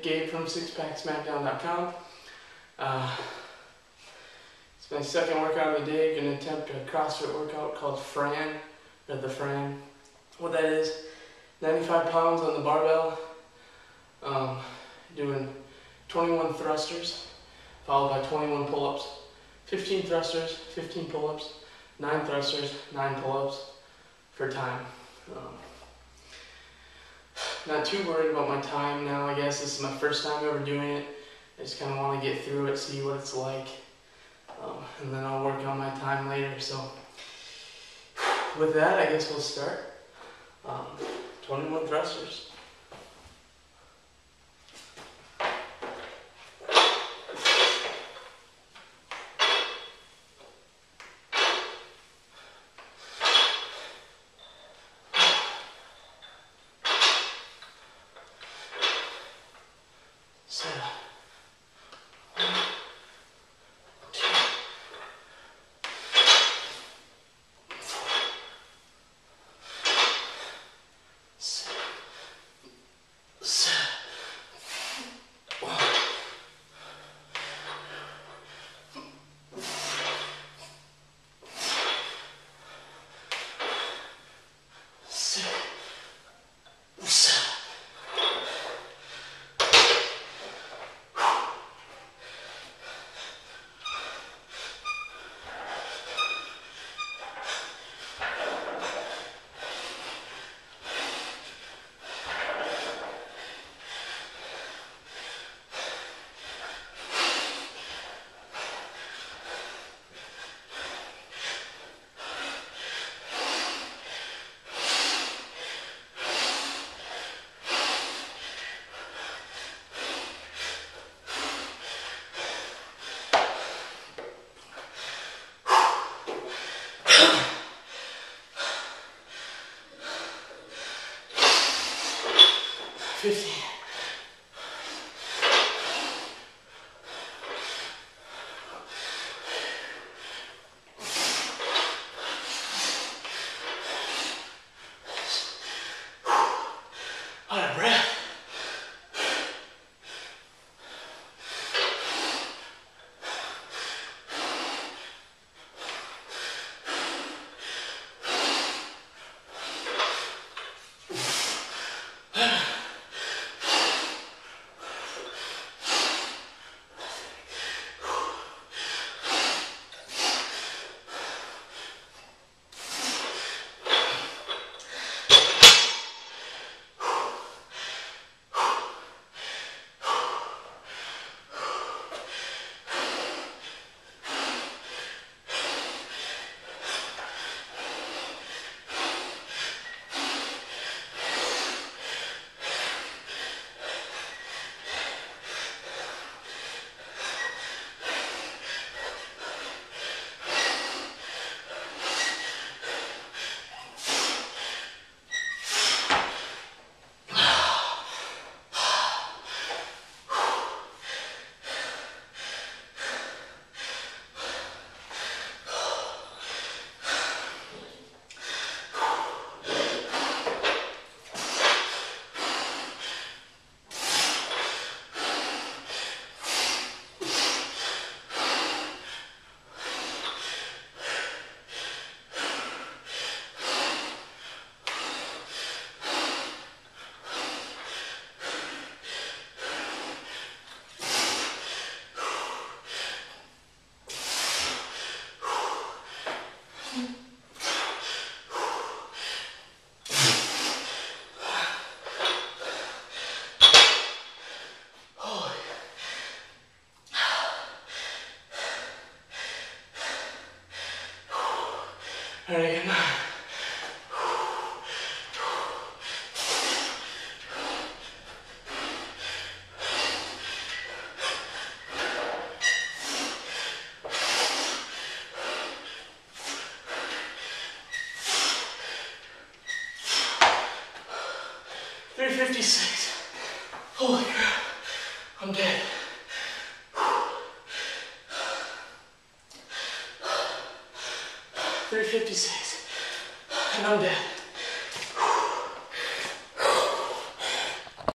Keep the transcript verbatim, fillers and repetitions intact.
Gabe from six pack smackdown dot com. Uh, it's my second workout of the day. Going to attempt a CrossFit workout called FRAN, or the FRAN. What that is, ninety-five pounds on the barbell, um, doing twenty-one thrusters, followed by twenty-one pull-ups, fifteen thrusters, fifteen pull-ups, nine thrusters, nine pull-ups for time. Um, not too worried about my time now, I guess. This is my first time ever doing it. I just kind of want to get through it, see what it's like, um, and then I'll work on my time later. So with that, I guess we'll start. Um, twenty-one thrusters. So, one, two, six, seven, one, six, seven. fifteen. Out of breath. All right, again. three fifty-six. Holy crap, I'm dead. three fifty-six, and I'm dead.